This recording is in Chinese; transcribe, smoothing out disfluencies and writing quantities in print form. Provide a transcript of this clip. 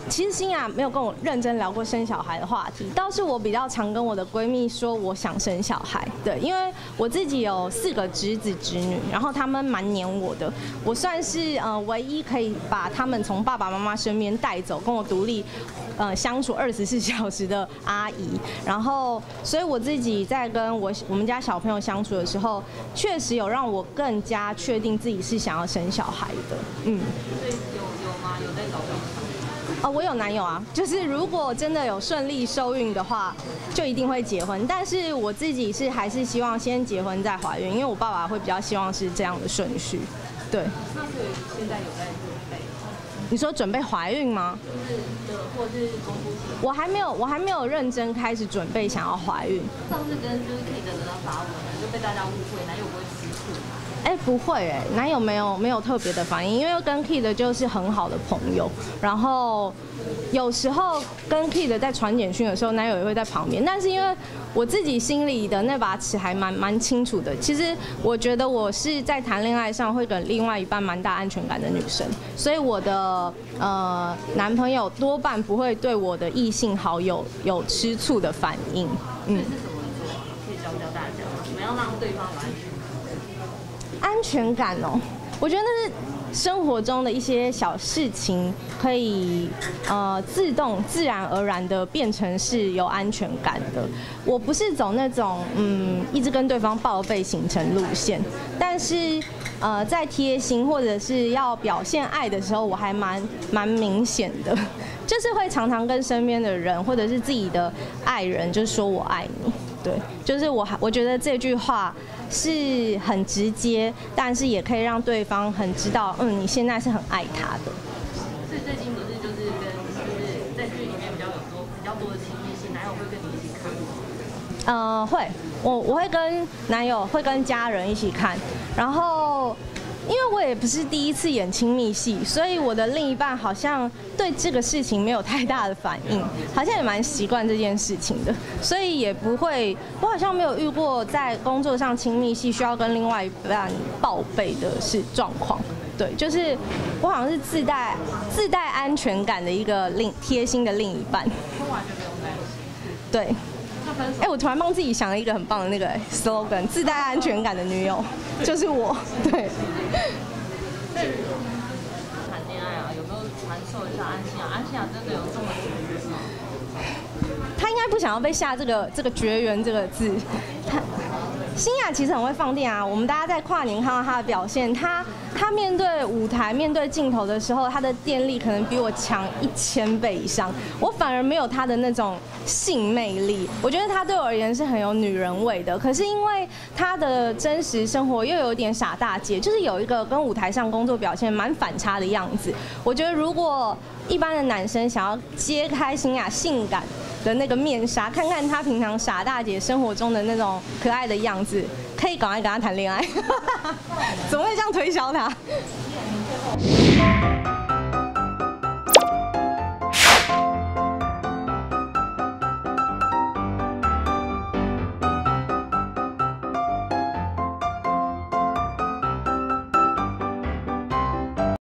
其实欣雅没有跟我认真聊过生小孩的话题，倒是我比较常跟我的闺蜜说我想生小孩。对，因为我自己有4个侄子侄女，然后他们蛮黏我的，我算是唯一可以把他们从爸爸妈妈身边带走，跟我独立相处24小时的阿姨。然后，所以我自己在跟我们家小朋友相处的时候，确实有让我更加确定自己是想要生小孩的。所以有吗？有在找对象？我有男友啊，就是如果真的有顺利受孕的话，就一定会结婚。但是我自己还是希望先结婚再怀孕，因为我爸爸会比较希望是这样的顺序。对。那所以现在有在准备？你说准备怀孕吗？或是公布期？我还没有认真开始准备想要怀孕。上次跟Kid 的那发文就被大家误会，男友不会吃醋吗？不会男友没有特别的反应，因为跟 Kid 就是很好的朋友，然后有时候跟 Kid 在传简讯的时候，男友也会在旁边，但是因为我自己心里的那把尺还蛮清楚的，其实我觉得我是在谈恋爱上会给另外一半蛮大安全感的女生，所以我的男朋友多半不会对我的异性好友有吃醋的反应。这是什么做啊？可以教大家怎么样让对方有安全感哦，我觉得那是生活中的一些小事情，可以自然而然的变成是有安全感的。我不是走那种一直跟对方报备行程路线，但是在贴心或者是要表现爱的时候，我还蛮明显的，就是会常常跟身边的人或者是自己的爱人，就是说我爱你。对，就是我觉得这句话是很直接，但是也可以让对方很知道，你现在是很爱他的。所以最近不是就是在剧里面比较多的亲密戏，男友会跟你一起看吗？会，我会跟男友会跟家人一起看，然后。因为我也不是第一次演亲密戏，所以我的另一半好像对这个事情没有太大的反应，好像也蛮习惯这件事情的，所以也不会，我好像没有遇过在工作上亲密戏需要跟另外一半报备的状况。对，就是我好像是自带安全感的一个贴心的另一半。完全没有担心。对。我突然帮自己想了一个很棒的那个 slogan， 自带安全感的女友就是我。对。谈恋爱啊，有没有传授一下安心啊？安心啊，真的有这么绝缘吗？他应该不想要被下这个绝缘这个字。欣雅其实很会放电啊，我们大家在跨年看到她的表现，她面对舞台、面对镜头的时候，她的电力可能比我强1000倍以上。我反而没有她的那种性魅力，我觉得她对我而言是很有女人味的。可是因为她的真实生活又有点傻大姐，就是有一个跟舞台上工作表现蛮反差的样子。我觉得如果一般的男生想要揭开欣雅性感的那个面纱，看看她平常傻大姐生活中的那种可爱的样子，可以赶快跟她谈恋爱。怎么会这样推销她？